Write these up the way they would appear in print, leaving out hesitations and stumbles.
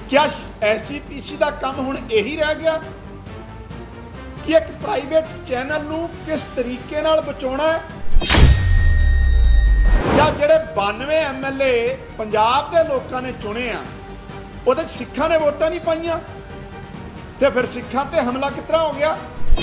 क्या SGPC का काम हुण यही रह गया कि एक प्राइवेट चैनल नूं किस तरीके नाल बचाउणा है, या जिहड़े 92 MLA पंजाब के लोगों ने चुने आ उहदे सिखां ने वोटां नहीं पाईआं ते फिर सिखां ते हमला किस तरह हो गया।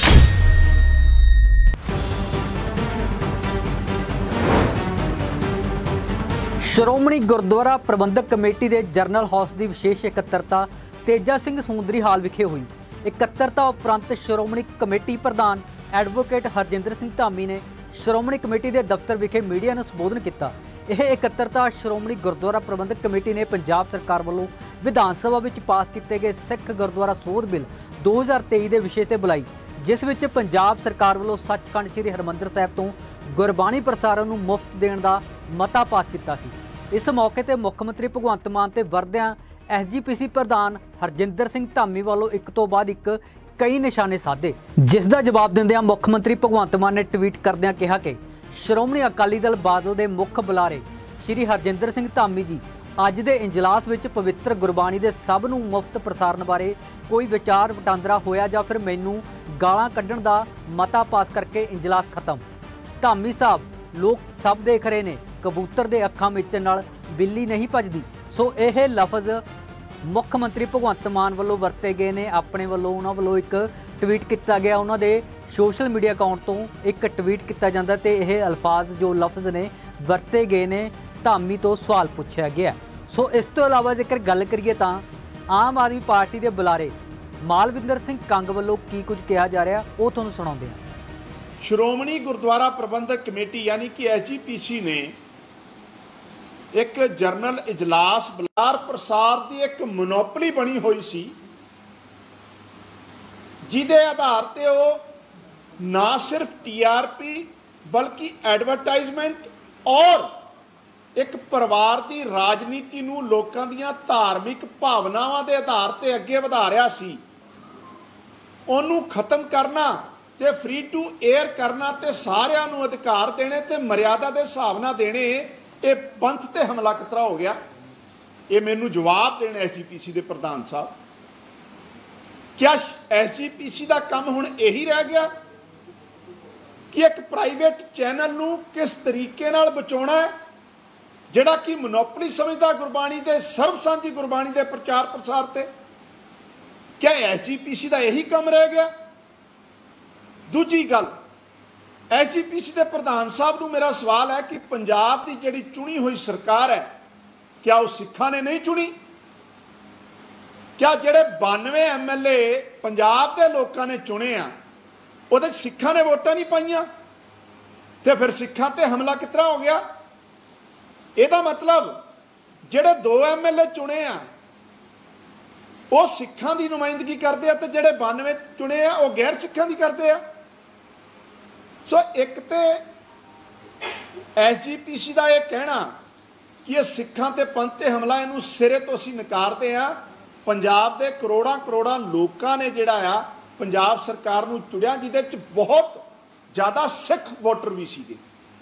श्रोमणी गुरुद्वारा प्रबंधक कमेटी के जरनल हाउस की विशेष इकत्तरता तेजा सिंह समूंदरी हाल विखे हुई। इकत्तरता उपरंत श्रोमणी कमेटी प्रधान एडवोकेट हरजिंदर सिंह धामी ने श्रोमणी कमेटी के दफ्तर विखे मीडिया को संबोधन किया। यह इकत्तरता श्रोमणी गुरुद्वारा प्रबंधक कमेटी ने पंजाब सरकार वालों विधान सभा में पास किए गए सिख गुरुद्वारा सोध बिल 2023 के विषय पर बुलाई, जिस विच पंजाब सरकार वालों सचखंड श्री हरमंदर साहिब तो गुरबाणी प्रसारण नूं मुफ्त देण दा मता पास किया। इस मौके पर मुख्य मंत्री भगवंत मान ते वरदियां SGPC प्रधान हरजिंदर सिंह धामी वालों एक तो बाद एक कई निशाने साधे, जिसका जवाब दिंदियां मुख्य मंत्री भगवंत मान ने ट्वीट करदियां कहा कि श्रोमणी अकाली दल बादल के मुख बुलारे श्री हरजिंदर सिंह धामी जी अज के इजलास में पवित्र गुरबाणी के सब नूं मुफ्त प्रसारण बारे कोई विचार वटांदरा होया जां फिर मैनूं गालां कड्ढण दा मता पास करके इजलास खत्म। धामी साहब लोग सब देख रहे ने, कबूतर के अखां मिचण नाल बिल्ली नहीं भजदी। सो यह लफज मुख्य मंत्री भगवंत मान वालों वरते गए ने। अपने वालों उन्होंने वालों एक ट्वीट किया गया, उन्होंने सोशल मीडिया अकाउंट तो एक ट्वीट किया जाता तो यह अल्फाज जो लफज ने वरते गए ने, धामी तो सवाल पूछा गया। सो इस तो इलावा जेकर गल करिए तो आम आदमी पार्टी के बुलारे मालविंदर सिंह कंग वालों की कुछ कहा जा रहा वो तुहानूं सुणाउंदे हां। श्रोमणी गुरुद्वारा प्रबंधक कमेटी यानी कि SGPC ने एक जरनल इजलास बलार प्रसार की एक मोनोपली बनी हुई सी, जिहदे आधार ते वो ना सिर्फ TRP बल्कि एडवरटाइजमेंट और एक परिवार की राजनीति नूं लोकां दीयां धार्मिक भावनावां दे आधार ते अगे वधा रहा सी। उहनूं खत्म करना ते फ्री टू एयर करना ते सारिआं नूं अधिकार देने ते मर्यादा के हिसाब नाल देने, ये पंथ ते हमला किस तरह हो गया। ये मैनूं जवाब देण SGPC के प्रधान साहब, क्या SGPC का काम हुण यही रह गया कि एक प्राइवेट चैनल नूं किस तरीके नाल बचाउणा है, जिहड़ा कि मोनोपली समझदा गुरबाणी दे सर्वसांझी गुरबाणी दे प्रचार प्रसार ते। क्या SGPC का यही काम रह गया। दूजी गल, SGPC के प्रधान साहब नूं मेरा सवाल है कि पंजाब की जिहड़ी चुनी हुई सरकार है, क्या वो सिखां ने नहीं चुनी? क्या जिहड़े 92 MLA पंजाब के लोगों ने चुने आ उहदे सिखां ने वोटां नहीं पाईआं ते फिर सिखां ते हमला किस तरह हो गया। ਇਹਦਾ मतलब ਜਿਹੜੇ 2 MLA चुने आ वो सिखां की नुमाइंदगी करते हैं, तो ਜਿਹੜੇ 92 चुने आ वो गैर सिखां की करते हैं। सो एक तो SGPC का यह कहना कि ये सिखां ते पंथ ते हमला, इनू सिरे तो असीं नकारते हैं। पंजाब के करोड़ां करोड़ां लोगों ने जिहड़ा आ पंजाब सरकार नूं चुनिया, जिहदे च बहुत ज़्यादा सिख वोटर भी सीगे।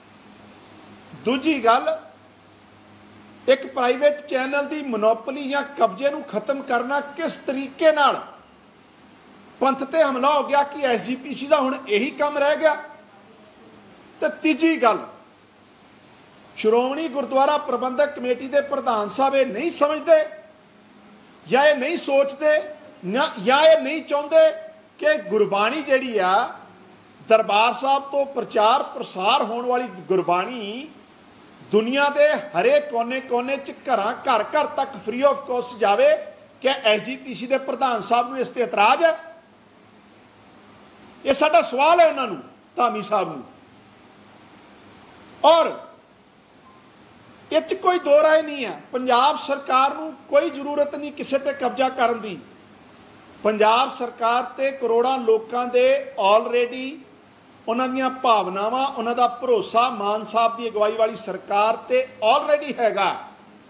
दूजी गल, एक प्राइवेट चैनल की मोनोपली या कब्जे नूं खत्म करना किस तरीके नाल पंथ ते हमला हो गया कि SGPC का हुण यही काम रह गया। तो तीजी गल, श्रोमणी गुरुद्वारा प्रबंधक कमेटी के प्रधान साहब ये नहीं समझते या ये नहीं सोचते या ये नहीं चाहते कि गुरबाणी जिहड़ी आ दरबार साहब तो प्रचार प्रसार होने वाली गुरबाणी दुनिया के हरेक कोने कोने च घर घर तक फ्री ऑफ कॉस्ट जावे। क्या SGPC के प्रधान साहब नूं इस ते इतराज है? ये साडा सवाल है उन्होंने, धामी साहब नूं। और इस कोई दो राय नहीं है, पंजाब सरकार नूं कोई जरूरत नहीं किसी ते कब्जा करन दी। पंजाब सरकार ते करोड़ां लोगों के ऑलरेडी उन्हां भावनावां, उन्हां दा भरोसा मान साहब की अगवाई वाली सरकार ते ऑलरेडी हैगा।